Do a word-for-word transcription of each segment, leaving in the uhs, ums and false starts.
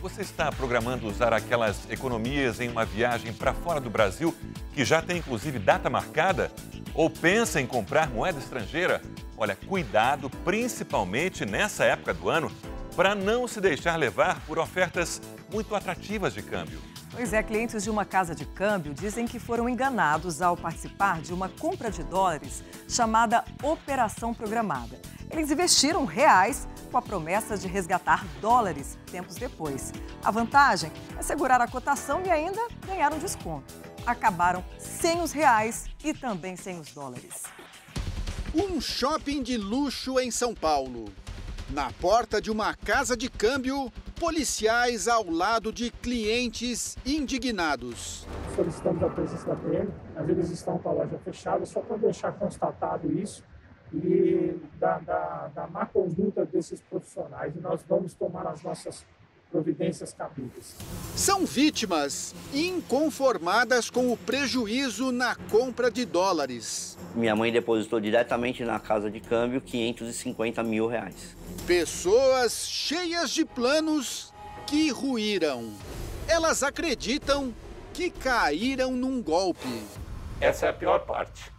você está programando usar aquelas economias em uma viagem para fora do Brasil, que já tem inclusive data marcada? Ou pensa em comprar moeda estrangeira? Olha, cuidado, principalmente nessa época do ano, para não se deixar levar por ofertas muito atrativas de câmbio. Pois é, clientes de uma casa de câmbio dizem que foram enganados ao participar de uma compra de dólares chamada Operação Programada. Eles investiram reais com a promessa de resgatar dólares tempos depois. A vantagem é segurar a cotação e ainda ganhar um desconto. Acabaram sem os reais e também sem os dólares. Um shopping de luxo em São Paulo. Na porta de uma casa de câmbio, policiais ao lado de clientes indignados. Solicitamos a presença da P M, mas eles estão com a loja fechada, só para deixar constatado isso e da, da, da má conduta desses profissionais. E nós vamos tomar as nossas providências cabíveis. São vítimas inconformadas com o prejuízo na compra de dólares. Minha mãe depositou diretamente na casa de câmbio quinhentos e cinquenta mil reais. Pessoas cheias de planos que ruíram. Elas acreditam que caíram num golpe. Essa é a pior parte.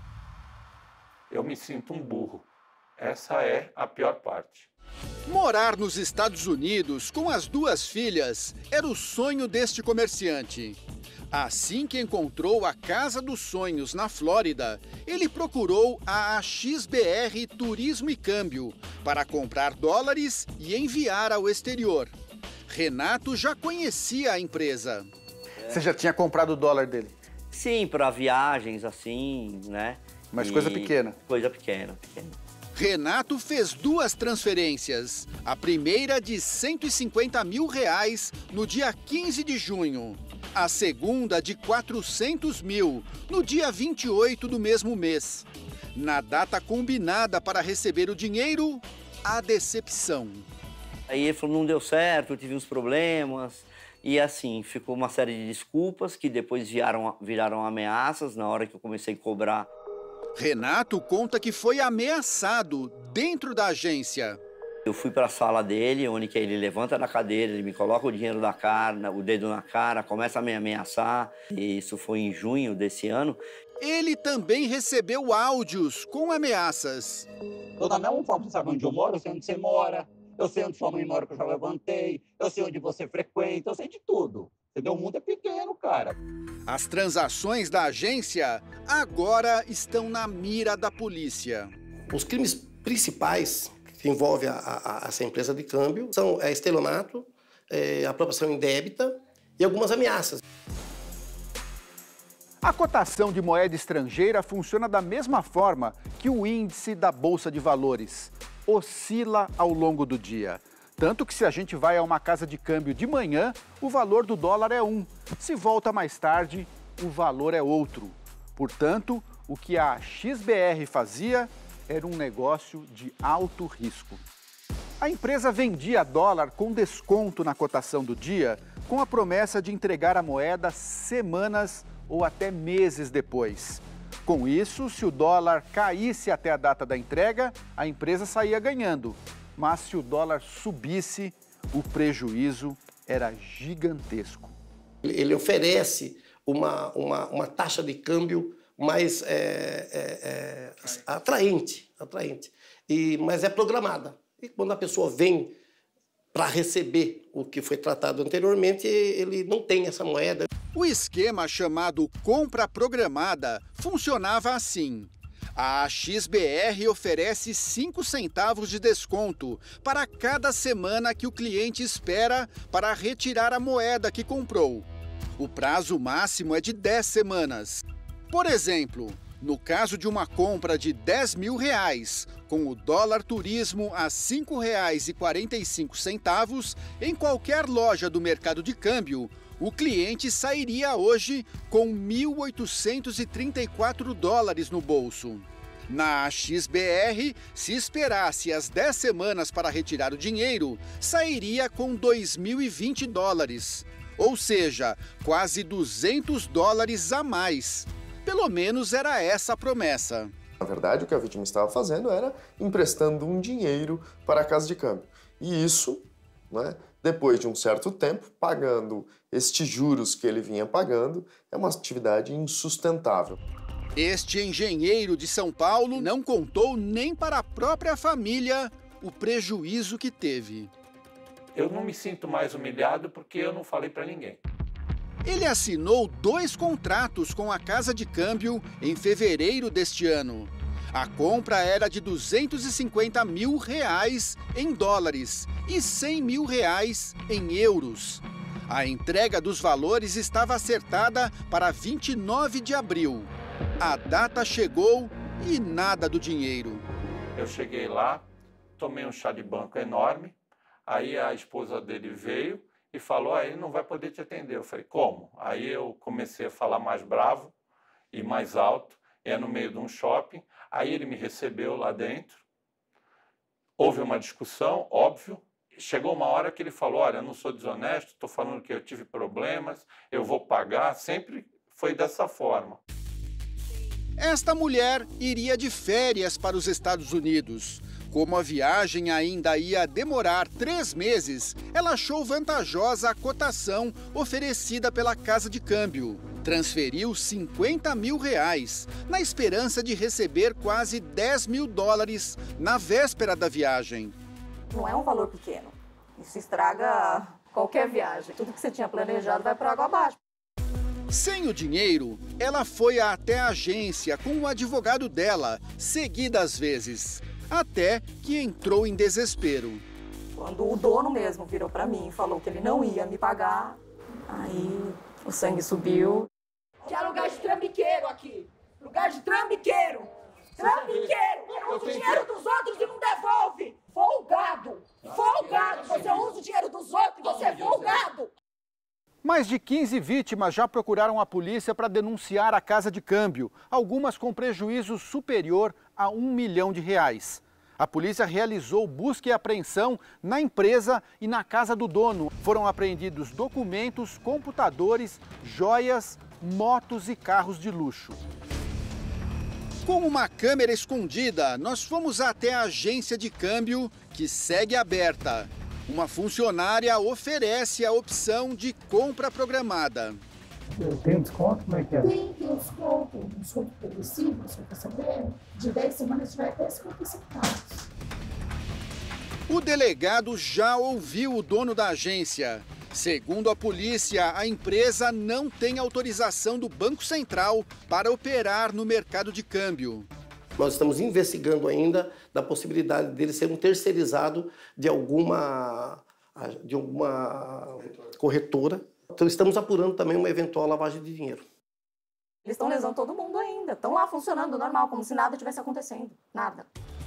Eu me sinto um burro. Essa é a pior parte. Morar nos Estados Unidos com as duas filhas era o sonho deste comerciante. Assim que encontrou a Casa dos Sonhos na Flórida, ele procurou a X B R Turismo e Câmbio para comprar dólares e enviar ao exterior. Renato já conhecia a empresa. Você já tinha comprado o dólar dele? Sim, para viagens assim, né? Mas E coisa pequena? Coisa pequena, pequena. Renato fez duas transferências. A primeira de cento e cinquenta mil reais no dia quinze de junho. A segunda de quatrocentos mil no dia vinte e oito do mesmo mês. Na data combinada para receber o dinheiro, a decepção. Aí ele falou, não deu certo, eu tive uns problemas. E assim, ficou uma série de desculpas que depois viraram, viraram ameaças na hora que eu comecei a cobrar. Renato conta que foi ameaçado dentro da agência. Eu fui para a sala dele, onde que ele levanta da cadeira, ele me coloca o dinheiro da cara, o dedo na cara, começa a me ameaçar. E isso foi em junho desse ano. Ele também recebeu áudios com ameaças. Dona Mel, não sabe onde eu moro, eu sei onde você mora, eu sei onde sua mãe mora, que eu já levantei, eu sei onde você frequenta, eu sei de tudo. Entendeu? O mundo é pequeno, cara. As transações da agência agora estão na mira da polícia. Os crimes principais que envolvem a, a, essa empresa de câmbio são é, estelionato, é, apropriação indébita e algumas ameaças. A cotação de moeda estrangeira funciona da mesma forma que o índice da Bolsa de Valores. Oscila ao longo do dia. Tanto que se a gente vai a uma casa de câmbio de manhã, o valor do dólar é um. Se volta mais tarde, o valor é outro. Portanto, o que a X B R fazia era um negócio de alto risco. A empresa vendia dólar com desconto na cotação do dia, com a promessa de entregar a moeda semanas ou até meses depois. Com isso, se o dólar caísse até a data da entrega, a empresa saía ganhando. Mas se o dólar subisse, o prejuízo era gigantesco. Ele oferece uma, uma, uma taxa de câmbio mais é, é, é, atraente, atraente e, mas é programada. E quando a pessoa vem para receber o que foi tratado anteriormente, ele não tem essa moeda. O esquema chamado compra programada funcionava assim. A X B R oferece cinco centavos de desconto para cada semana que o cliente espera para retirar a moeda que comprou. O prazo máximo é de dez semanas. Por exemplo, no caso de uma compra de dez mil reais, com o dólar turismo a cinco reais e quarenta e cinco centavos, em qualquer loja do mercado de câmbio, o cliente sairia hoje com mil oitocentos e trinta e quatro dólares no bolso. Na X B R, se esperasse as dez semanas para retirar o dinheiro, sairia com dois mil e vinte dólares, ou seja, quase duzentos dólares a mais. Pelo menos era essa a promessa. Na verdade, o que a vítima estava fazendo era emprestando um dinheiro para a casa de câmbio. E isso né? Depois de um certo tempo, pagando estes juros que ele vinha pagando, é uma atividade insustentável. Este engenheiro de São Paulo não contou nem para a própria família o prejuízo que teve. Eu não me sinto mais humilhado porque eu não falei para ninguém. Ele assinou dois contratos com a casa de câmbio em fevereiro deste ano. A compra era de duzentos e cinquenta mil reais em dólares e cem mil reais em euros. A entrega dos valores estava acertada para vinte e nove de abril. A data chegou e nada do dinheiro. Eu cheguei lá, tomei um chá de banco enorme, aí a esposa dele veio e falou, ah, ele não vai poder te atender. Eu falei, como? Aí eu comecei a falar mais bravo e mais alto, é no meio de um shopping, aí ele me recebeu lá dentro, houve uma discussão, óbvio, chegou uma hora que ele falou, olha, eu não sou desonesto, estou falando que eu tive problemas, eu vou pagar, sempre foi dessa forma. Esta mulher iria de férias para os Estados Unidos. Como a viagem ainda ia demorar três meses, ela achou vantajosa a cotação oferecida pela casa de câmbio. Transferiu cinquenta mil reais, na esperança de receber quase dez mil dólares na véspera da viagem. Não é um valor pequeno. Isso estraga qualquer viagem. Tudo que você tinha planejado vai para água abaixo. Sem o dinheiro, ela foi até a agência com o advogado dela, seguidas vezes, até que entrou em desespero. Quando o dono mesmo virou para mim e falou que ele não ia me pagar, aí o sangue subiu. Que é lugar de trambiqueiro aqui. Lugar de trambiqueiro. Trambiqueiro. Usa o dinheiro dos outros e não devolve. Folgado. Folgado. Você usa o dinheiro dos outros e você é folgado. Mais de quinze vítimas já procuraram a polícia para denunciar a casa de câmbio, algumas com prejuízo superior a um milhão de reais. A polícia realizou busca e apreensão na empresa e na casa do dono. Foram apreendidos documentos, computadores, joias, motos e carros de luxo. Com uma câmera escondida, nós fomos até a agência de câmbio, que segue aberta. Uma funcionária oferece a opção de compra programada. Tem desconto? Como é que é? Tem, tem desconto, um desconto progressivo, você quer saber? De dez semanas vai até cinquenta centavos. O delegado já ouviu o dono da agência. Segundo a polícia, a empresa não tem autorização do Banco Central para operar no mercado de câmbio. Nós estamos investigando ainda da possibilidade dele ser um terceirizado de alguma, de alguma corretora. Então estamos apurando também uma eventual lavagem de dinheiro. Eles estão lesando todo mundo ainda. Estão lá funcionando normal, como se nada tivesse acontecendo. Nada.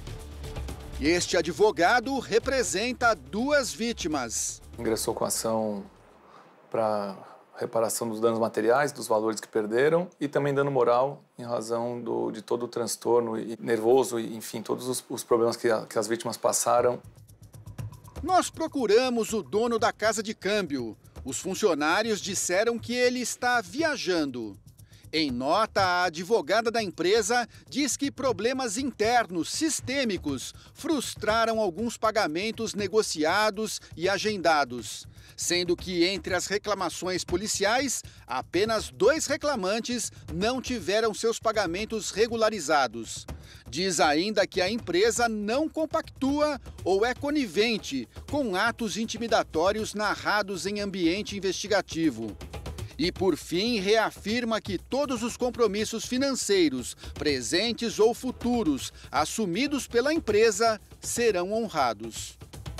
Este advogado representa duas vítimas. Ingressou com ação para reparação dos danos materiais, dos valores que perderam e também dano moral em razão do, de todo o transtorno e nervoso e, enfim, todos os, os problemas que, a, que as vítimas passaram. Nós procuramos o dono da casa de câmbio. Os funcionários disseram que ele está viajando. Em nota, a advogada da empresa diz que problemas internos sistêmicos frustraram alguns pagamentos negociados e agendados, sendo que entre as reclamações policiais, apenas dois reclamantes não tiveram seus pagamentos regularizados. Diz ainda que a empresa não compactua ou é conivente com atos intimidatórios narrados em ambiente investigativo. E, por fim, reafirma que todos os compromissos financeiros, presentes ou futuros, assumidos pela empresa, serão honrados.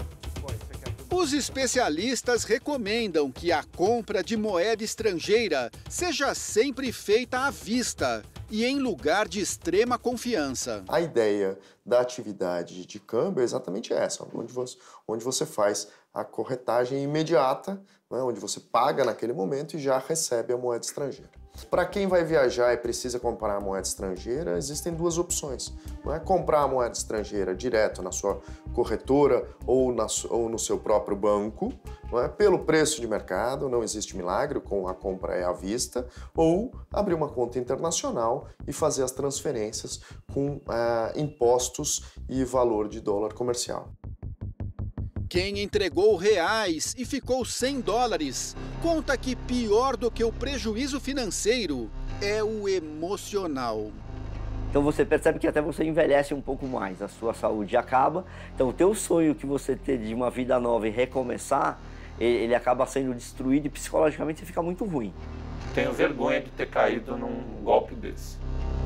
Os especialistas recomendam que a compra de moeda estrangeira seja sempre feita à vista e em lugar de extrema confiança. A ideia da atividade de câmbio é exatamente essa, onde você, onde você faz a corretagem imediata, né, onde você paga naquele momento e já recebe a moeda estrangeira. Para quem vai viajar e precisa comprar a moeda estrangeira, existem duas opções. Não é comprar a moeda estrangeira direto na sua corretora ou, na, ou no seu próprio banco, não é? Pelo preço de mercado, não existe milagre, com a compra é à vista, ou abrir uma conta internacional e fazer as transferências com ah, impostos e valor de dólar comercial. Quem entregou reais e ficou sem dólares conta que pior do que o prejuízo financeiro é o emocional. Então você percebe que até você envelhece um pouco mais, a sua saúde acaba. Então o teu sonho que você ter de uma vida nova e recomeçar, ele acaba sendo destruído e psicologicamente você fica muito ruim. Tenho vergonha de ter caído num golpe desse.